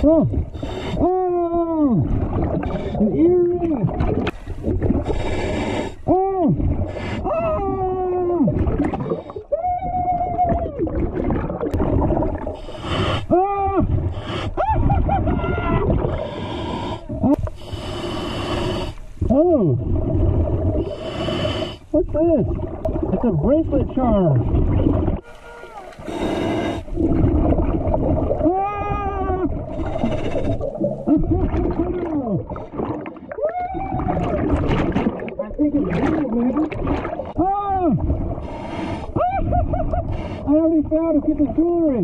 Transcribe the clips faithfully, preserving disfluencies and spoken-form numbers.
Oh! Oh! An earring! Oh! Oh! Oh! Oh! What's this? It's a bracelet charm. I think it's real, man. Oh! I already found a piece of jewelry.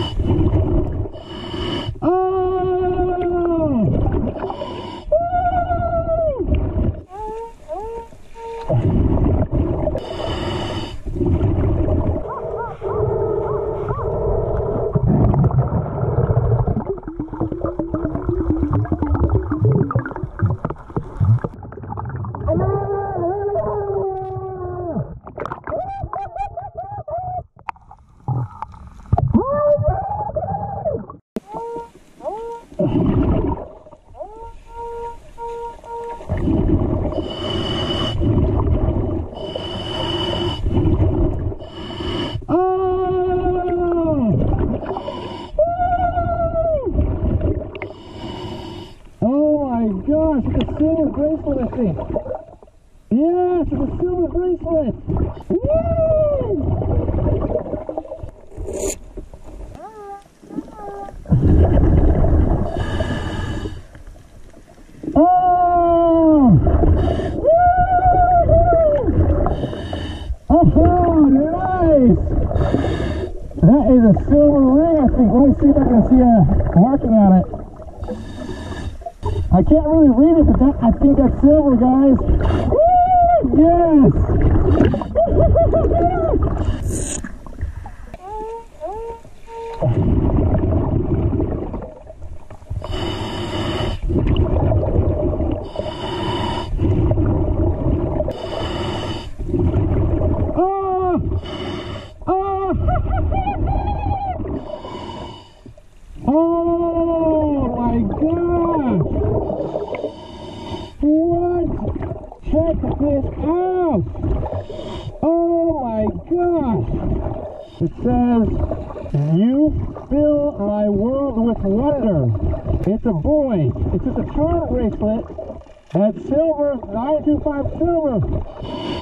Oh! Gosh, it's a silver bracelet, I think. Yes, it's a silver bracelet. Woo! Oh! Woo! Oh, nice! That is a silver ring, I think. Let me see if I can see a marking on it. I can't really read it, but that, I think that's silver, guys. Woo! Yes! Oh! Oh! Oh my gosh! What? Check this out! Oh my gosh! It says, "You fill my world with wonder." It's a boy. It's just a charm bracelet. And it's silver, nine two five silver.